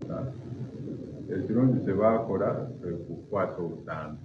Ekirungi kye baakola kukwata obutambi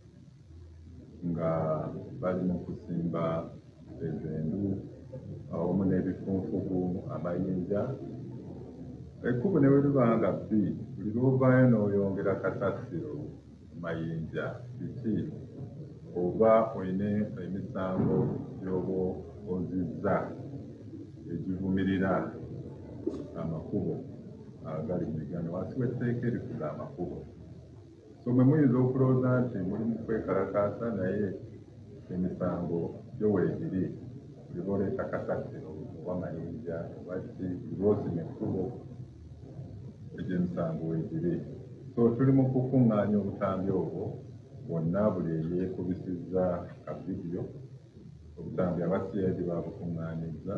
nga bali mu kusimba ezendu awamu n'ebifunfugu amayinja. Ekkubo ne bwe liba nga bbi, buli lw'ovaayo n'oyongera kasasiro mayinja biki oba oyina emisango gy'oba ozizza egivumirira amakubo agali mu Uganda wansi w'etteeka erifuga amakubo. So mwe muyinza okulowooza nti muli mu kwekalakaasa naye emisango gyo weegiri buli lw'oleeta kasasiro oba mayinja oba ki buli lw'osima ekkubo egy'emisango weegiri. So tuli mu kukuŋŋaanya obutambi obwo bwonna buli eyeekubisizza ka vidiyo obutambi aba-CID baabukuŋŋaanyizza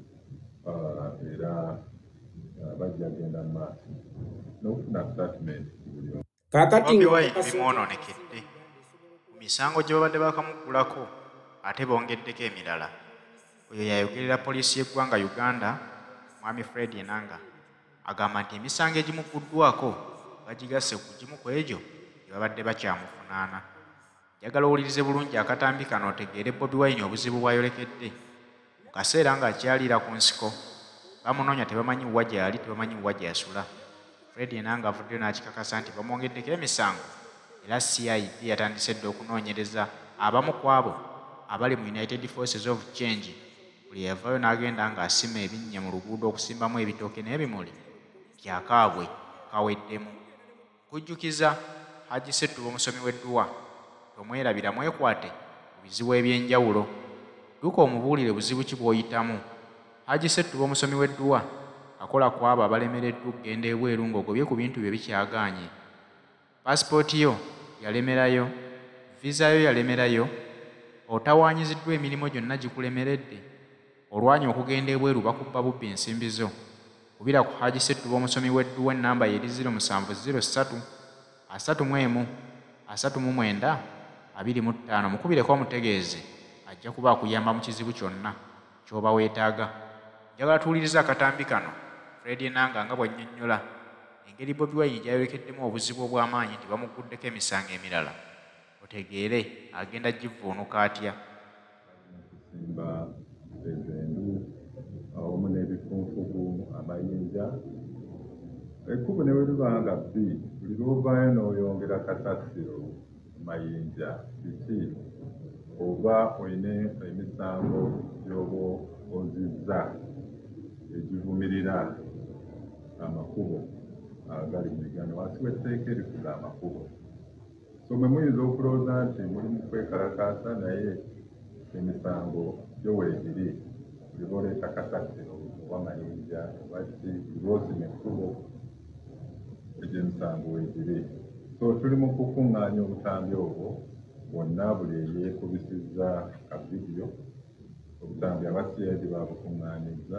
era bajja genda mu maaso n'okufuna statement buli omu. Kaakati bimwononekedde ku misango gye babadde bakamuggulako ate bongeddeko emirala. Oyo yayogerera poliisi y'eggwanga Uganda, Mwami Fred Enanga, agamba nti emisango egimugguddwako bagigasse ku gimu ku egyo gye babadde bakyamufunaana. Njagala owulirize bulungi akatambi kano otegeere Bobi Wine obuzibu bw'ayolekedde mu kaseera ng'akyaliira ku nsiko. Bamunoonya tebamanyi wa gy'ali, tebamanyi wa gy'asula. Fred Enanga avuddeyo n'akikakasa nti bamwongeddeko emisango era CID yatandise dda okunoonyereza abamu ku abo abali mu United Forces of Change. Buli yavaayo n'agenda ng'asima ebinnya mu luguudo okusimbamu ebitooke n'ebimuli kyakaabwe kaweddemu. Kujjukiza Haji Ssettuba omusomi w'edduwa, tomwerabira mwekwate ku bizibu eby'enjawulo. Duka omubuulire buzibu ki bw'oyitamu. Haji Ssettuba omusomi w'edduwa akola ku abo abalemereddwa okugenda ebweru ng'ogobye ku bintu bye bikyagaanye. Paasipooti yo yalemerayo, viza yo yalemerayo, otawaanyiziddwa emirimu gyonna gikulemeredde. Olwanya okugenda ebweru bakubba bubbi ensimbi zo. Kubira ku Haji Ssettuba omusomi w'edduwa ennamba ye eri 0703 31 39 25 mukubireko omutegeeze ajja kuba akuyamba mu kizibu kyonna ky'oba weetaaga. Njagala tuwuliriza akatambi kano Fred Enanga nga bw'annyonnyola engeri Bobi Wine gy'ayolekeddemu obuzibu obw'amaanyi nti bamuguddeko emisango emirala. Otegeere agenda givuunuka atya. Okusimba ezendu awamu n'ebifunfugu amayinja. Ekkubo ne bwe liba nga bbi, buli lw'ovaayo n'oyongera kasasiro mayinja biki oba oyina emisango gy'oba ozizza egivumirira amakubo agali mu Uganda wansi w'etteeka erifuga amakubo. So mwe muyinza okulowooza nti muli mu kwekalakaasa naye emisango gyo weegiri buli lw'oleeta kasasiro oba mayinja oba ki buli lw'osima ekkubo egy'emisango weegiri. So tuli mu kukuŋŋaanya obutambi obwo bwonna buli eyeekubisizza ka vidiyo obutambi aba-CID baabukuŋŋaanyizza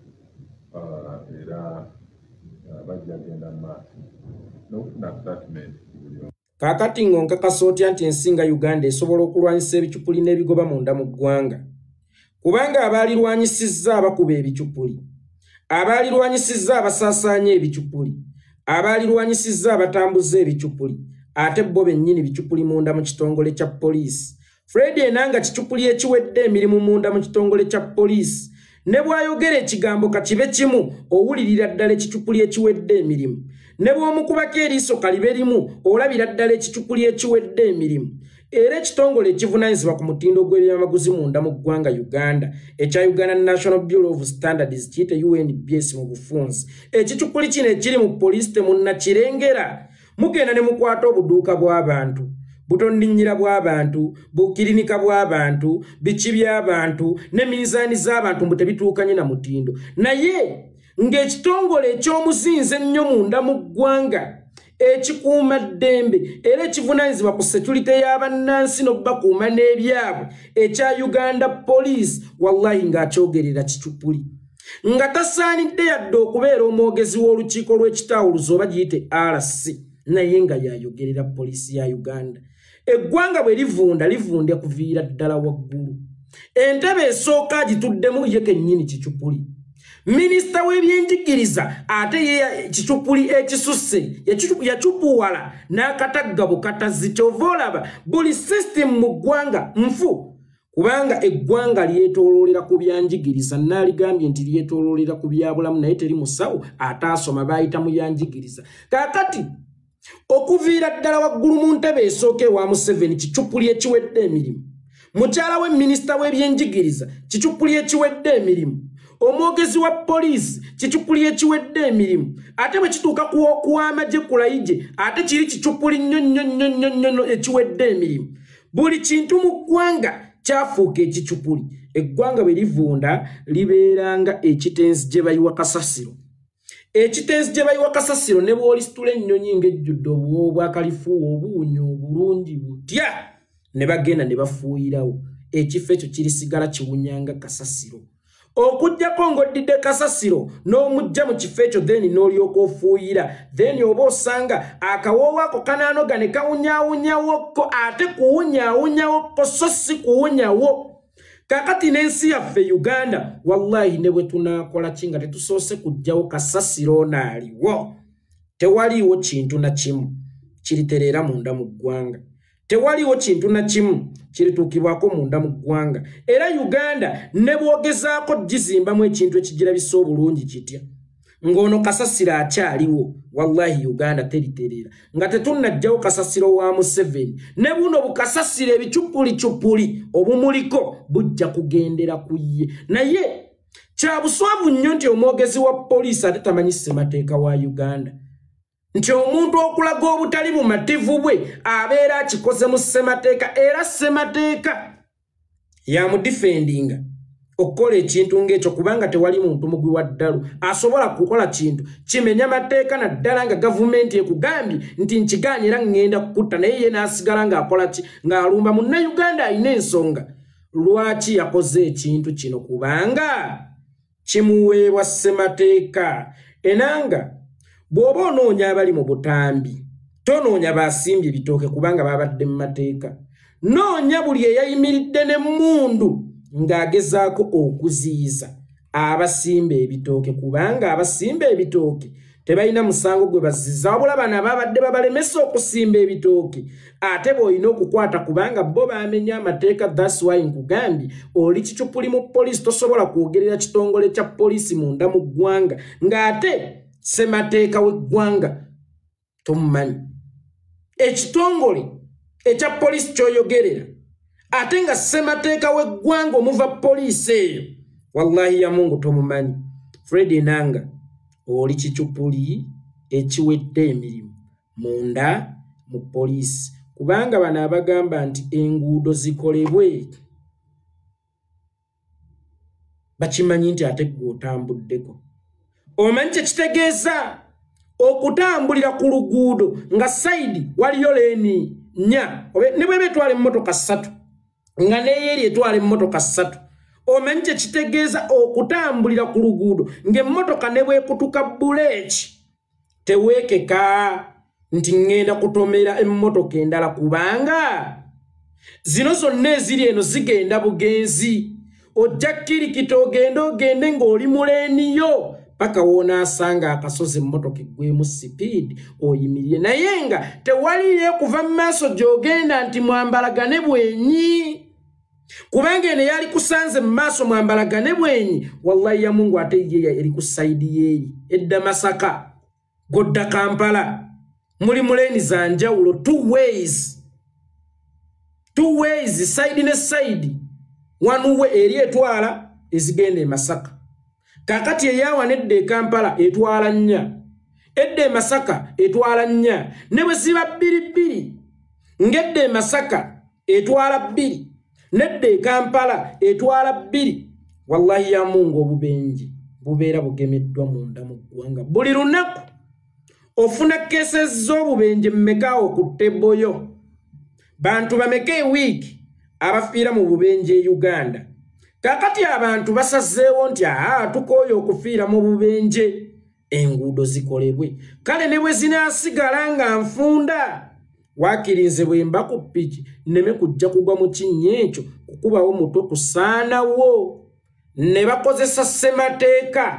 era bajja genda mu maaso n'okufuna statement buli omu. Kaakati ng'onkakasa otya nti ensinga Uganda esobola okulwanyisa ebicupuli n'ebigoba munda mu ggwanga? Kubanga abaalirwanyisizza abakuba ebicupuli, abaalirwanyisizza abasaasaanya ebicupuli, abaalirwanyisizza abatambuza ebicupuli, ate bo bennyini bicupuli munda mu kitongole kya poliisi. Fred Enanga kicupuli ekiwedde emirimu munda mu kitongole kya poliisi. Ne bw'ayogera ekigambo kakibe kimu owulirira ddala ekicupuli ekiwedde emirimu. Ne bw'omukubako eriiso kalibe limu olabira ddala ekicupuli ekiwedde emirimu. Era ekitongole ekivunaanyizibwa ku mutindo gw'ebyamaguzi munda mu ggwanga Uganda ekya Uganda National Bureau of Standards kiyite UNBS mu bufunzi. Ekicupuli kino ekiri mu poliisi temunnakirengera. Mugenda ne mukwata obuduuka bw'abantu, butonninnyira bw'abantu, bukirinika bw'abantu, biki by'abantu, ne minzaani z'abantu mbu tebituukanye na mutindo. Naye ng'ekitongole eky'omuzinze ennyo munda mu ggwanga ekikuuma ddembe era ekivunaanyizibwa ku security y'abannansi n'okubakuuma n'ebyabwe ekya Uganda Police, wallahi ng'akyogerera kicupuli. Nga tasaanidde yadde okubeera omwogezi w'olukiiko lw'ekitawuluzo oba giyite RC, naye nga yayogerera poliisi ya Uganda. Eggwanga bwe livunda livunda kuviira ddala waggulu. Entebe esooka agituddemu ye kennyini kicupuli. Minisita w'ebyenjigiriza ate ye kichupuli ekisusse yachupuwala n'akataggabu katazi kyovolaba buli system mu ggwanga nfu kubanga eggwanga lyetooloolera ku byanjigiriza naaligambye nti lyetooloolera ku byabulamu naye teri musawo ataasoma bayita mu byanjigiriza kaakati okuviira ddala waggulu mu ntebe esooke wa Museveni kichupuli ekiwedde emirimu mukyala we minisita w'ebyenjigiriza kichupuli ekiwedde emirimu omwogezi wa poliisi kichupuli ekiwedde emirimu ate bwe kituuka kuwamagye kulayije ate kiri kichupuli nnyo ekiwedde emirimu buli kintu mu ggwanga kyafuuka ekichupuli eggwanga bwe livunda libeeranga ekitenzi gye bayiwa kasasiro ekitenzi gye bayiwa kasasiro ne bw'olisitula ennyonyi ng'ejjudde obuwo bwakalifuuwa obuwunya obulungi butya ne bagenda ne bafuuyirawo ekifo ekyo kirisigala kiwunyanga kasasiro okujjako ng'oddidde kasasiro n'omujja mu kifo ekyo then n'olyoka ofuuyira then oba osanga akawoowo ako kanaanoga ne kawunyaawunyawokko ate kuwunyaawunyawokko so si kuwunyawo kakati n'ensi yaffe Uganda wallahi ne bwe tunaakola kinga tetusoose kujjawo kasasiro naaliwo tewaliiwo kintu na kimu kiritereera munda mu ggwanga tewaliiwo kintu na kimu kirituukibwako munda mu ggwanga era Uganda ne bwogezaako gizimbamu ekintu ekigirabisa obulungi kitya ng'ono kasasiro akyaliwo wallahi Uganda teritereera nga tetunnajjawo kasasiro wa Museveni ne buno bukasasiro ebicupulicupuli obumuliko bujja kugendera ku ye naye kya buswavu nnyo nti omwogezi wa poliisi ate tamanyi ssemateeka wa Uganda nti omuntu okulaga obutali bumativu bwe abeera akikoze mu ssemateeka era ssemateeka yamudifendinga okukola ekintu ng'ekyo kubanga tewali muntu mugwi wa ddalu asobola kukola kintu kimenya mateeka naddala nga gavumenti ekugambye nti nkigaanye era ngenda kukutta naye ye n'asigala ng'akola ki ng'alumba munnayuganda alina ensonga lwaki yakoze ekintu kino kubanga kimuweebwa ssemateeka Enanga bw'oba onoonya abali mu butambi tonoonya basimbye ebitooke kubanga babadde mu mateeka noonya buli eyayimiridde n'emmundu ng'agezaako okuziyiza abasimba ebitooke kubanga abasimba ebitooke tebalina musango gwe baziza wabula bano ababadde babalemesa okusimba ebitooke ate bw'olina okukwata kubanga bo baamenya amateeka that's why nkugambye oli kicupuli mu poliisi tosobola kwogerera kitongole kya poliisi munda mu ggwanga ng'ate ssemateeka w'eggwanga tomumanyi ekitongole ekya poliisi ky'oyogerera ate nga ssemateeka w'eggwanga omuva poliisi eyo wallahi ya Mungu tomumanyi Fred Enanga oli kicupuli ekiwedde emirimu munda mu poliisi kubanga bano abagamba nti enguudo zikolebwe bakimanyi nti ate gwe otambuddeko omanyi kyekitegeeza okutambulira ku luguudo nga sayidi waliyo leeni nnya ne bweba etwala emmotoka 3 nga neyeeri etwala emmotoka 3 omanyi kyekitegeeza okutambulira ku luguudo ng'emmotoka ne bwekutuka buleeki teweekeka nti ngenda kutomera emmotoka endala kubanga zino zonna eziri eno zigenda bugenzi ojja kirikita ogende ng'oli muleeniyo paka woonaasanga akasozi emmotoka eggwemu sipiidi oyimirire naye nga tewaliyo kuva mu maaso gy'ogenda nti mwambalagane bwenyi kubanga eno yali kusanze mu maaso mwambalagane bwenyi wallahi ya Mungu ate ye eri ku sayidi yeeri edda Masaka godda Kampala muli muleeni za njawulo two ways sayidi ne sayidi wanuwe eri etwala ezigenda e Masaka kakati eyawa nedda e Kampala etwala nnya edda e Masaka etwala nnya ne bwe ziba bbiri ng'edda e Masaka etwala 2 nedda e Kampala etwala 2 wallahi ya Mungu obubenji bubeera bugemeddwa munda mu ggwanga buli lunaku ofuna cases z'obubenje mmeka okuteboyo bantu bameka ewiiki abafiira mu bubenje e Uganda kakati abantu basazeewo nti tukooyo okufiira mu bubenje enguudo zikolebwe kale ne bwe zinaasigala nga nfunda wakirinze bwemba ku ppiki nneme kujja kugwa mu kinnya ekyo kukubawo muto kusaanawo ne bakozesa ssemateeka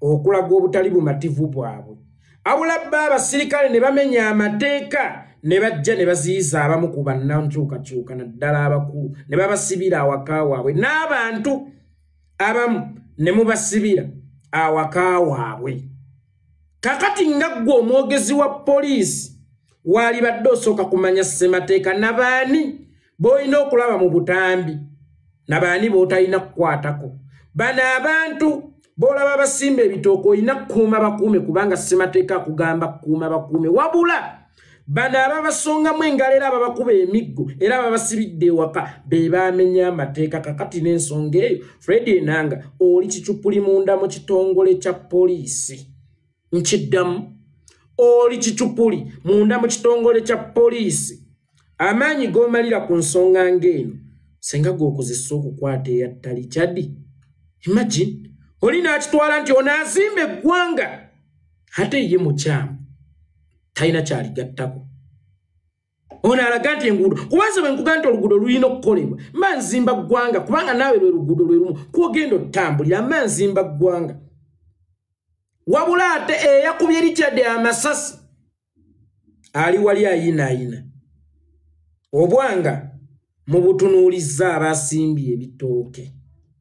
okulaga obutali bumativu bwabwe. Abula bba abasirikale ne bamenya amateeka ne bajja ne baziyiza abamu ku bannankyukakyuka naddala abakulu ne babasibira awaka waabwe n'abantu abamu ne mubasibira awaka waabwe. Kakati nga ggwe omwogezi wa poliisi wali badde osooka kumanya ssemateeka nabaani b'olina okulaba mu butambi nabaani b'otalina kukwatako. Bano abantu b'olaba basimba ebitooke olina kukuuma bakuume kubanga ssemateeka akugamba kukuuma bakuume. Wabula bano ababasongamu engalo era ababakuba emiggo era ababasibidde ewaka be baamenya amateeka. Kakati n'ensonga eyo Fred Enanga oli kicupuli munda mu kitongole kya poliisi. Nkiddamu oli kicupuli munda mu kitongole kya poliisi. Amaanyi g'omalira ku nsonga ng'eno senga gw'okozesa okukwata eyattali kyaddi. Imagine oli n'akitwala nti ono azimba eggwanga ate ye mukyamu talina kyaligattako. Ono alaga nti enguudo kubanza bwe nkugaa nti oluguudo lulina okukolebwa mba nzimba ggwanga kubanga naawe lwe luguudo lwe lumu kwogenda otambulira mba nzimba ggwanga. Wabula ate eyakubye Richard amasasi ali wali ayinaayina obwanga mu butunuulizza abasimbye ebitooke.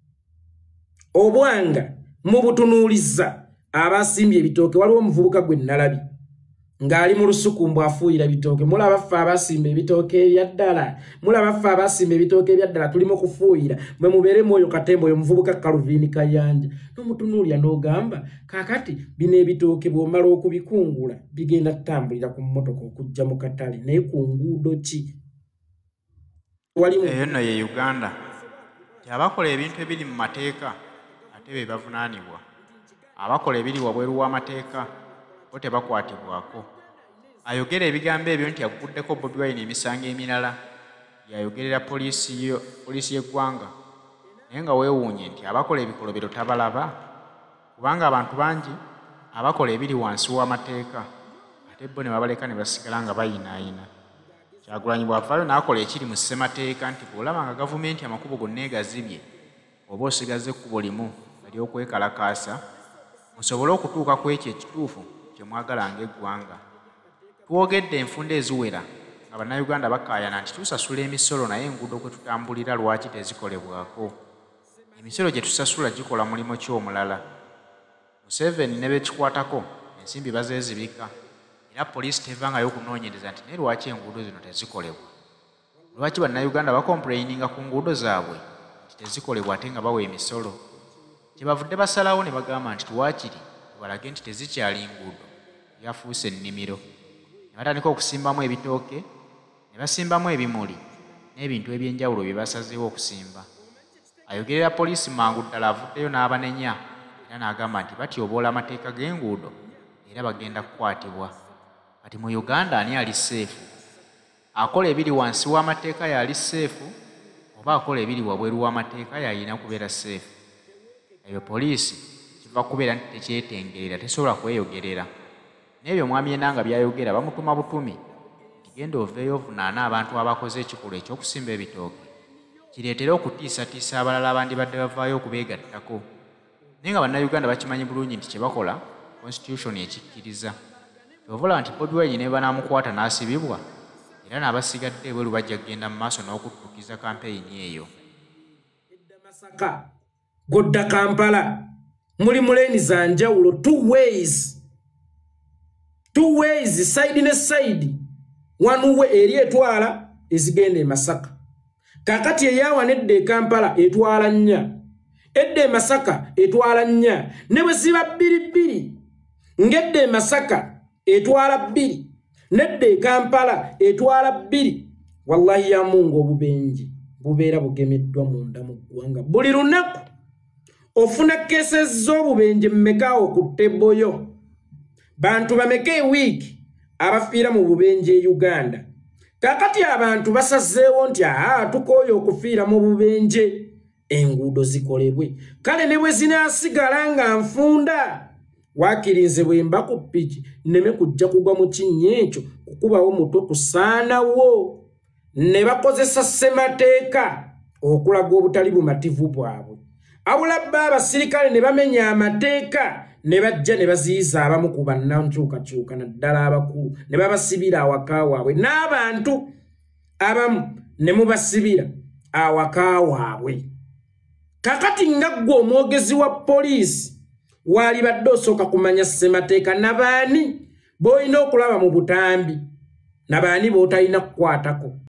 Obwanga mu butunuulizza abasimbye ebitooke. Waliwo omuvubuka gwe nalabye ng'ali mu lusuku mbu afuuyira bitooke. Mulaba ffe abasimba ebitooke ebyaddala, mulaba ffe abasimba ebitooke ebyaddala tulimu kufuuyira mwe mubeere mwoyo katembo oyo muvubuka Kaluviini Kayanja. N'omutunuulira n'ogamba kaakati bino ebitooke bw'omala okubikungula bigenda kutambulira ku mmotoka okujja mu katale naye ku nguudo ki? Eyo nno ye Uganda abakola ebintu ebiri mu mateeka ate be bavunaanibwa. Abakola ebiri wabweru w'amateeka bo tebakwatibwako. Ayogera ebigambo ebyo nti aguddeko Bobi Wine Emisango Emirala yayogerera poliisi y'eggwanga naye nga weewuunye nti abakola ebikolobero tabalaba kubanga abantu bangi abakola ebiri wansi w'amateeka ate bo ne babaleka ne basigala nga bayinaayina. Kyagulanyi bw'avaayo n'akola ekiri mu ssemateeka nti bw'olaba nga gavumenti amakubo gonna egazibye oba osigaze ekkubo limu ery'okwekalakaasa musobole okutuuka ku ekyo ekituufu kye mwagala ng'eggwanga. Twogedde enfunda eziwera nga bannayuganda bakaayana nti tusasula emisolo naye enguudo kwe tutambulira lwaki tezikolebwako. Emisolo gye tusasula gikola mulimo ki omulala? Museveni ne bekikwatako ensimbi bazeezibika era poliisi tevangayo okunoonyereza nti naye lwaki enguudo zino tezikolebwa? Lwaki bannayuganda bakompuleyininga ku nguudo zaabwe nti tezikolebwa ate nga bawa emisolo? Kye bavudde basalawo ne bagamba nti tuwaakiri tubalage nti tezikyali nguudo yafuuse ennimiro. Ne batandika okusimbamu ebitooke ne basimbamu ebimuli n'ebintu eby'enjawulo bye basazeewo okusimba. Ayogerera poliisi mangu ddala avuddeyo n'abanenya era n'agamba nti batyoboola amateeka g'enguudo era bagenda kukwatibwa. Kati mu Uganda ani ali seefu? Akola ebiri wansi w'amateeka yali seefu oba akola ebiri wabweru w'amateeka yalina kubeera seefu? Eyo poliisi kiva kubeera nti tekyetengerera tesobola kweyogerera. N'ebyo mwami Enanga byayogera bamutuma butumi nti genda oveeyo ovunaana abantu abakoze ekikolwa eky'okusimba ebitooke kireetera okutiisatiisa abalala abandibadde bavaayo okubeegattako. Naye nga bannayuganda bakimanyi bulungi nti kye bakola constitution ekikkiriza. Ovola nti Bobi Wine ne banaamukwata n'asibibwa era n'abasigadde ebweru bajja kugenda mu maaso n'okuttukiza kampeyini eyo. Masaka godda Kampala muli muleeni za njawulo two ways side ne side. One way eri etwala ezigenda e Masaka. Kakati eyawanedde e Kampala etwala nnya, edde e Masaka etwala nnya, ne bwe ziba bbiri ngedde e Masaka etwala bbiri nedde e Kampala etwala bbiri. Wallahi ya Mungu obubenji bubeera bugemeddwa munda mu ggwanga. Buli lunaku ofuna cases z'obubenje mmekaawo ku ttebo yo. Bantu bameka ewiiki abafiira mu bubenje e Uganda. Kakati abantu basazeewo nti tukooye okufiira mu bubenje enguudo zikolebwe. Kale ne bwe zinaasigala nga nfunda wakirinze bwe mba ku ppiki nneme kujja kugwa mu kinnya ekyo kukubawo mutwe kusaanawo. Ne bakozesa ssemateeka okulaga obutali bumativu bwabwe. Abula bba abasirikale ne bamenya amateeka ne bajja ne baziyiza abamu ku bannankyukakyuka naddala abakulu ne babasibira awaka waabwe n'abantu abamu ne mubasibira awaka waabwe. Kakati nga ggwe omwogezi wa poliisi wali badde osooka kumanya ssemateeka nabaani b'olina okulaba mu butambi nabaani b'otalina kukwatako.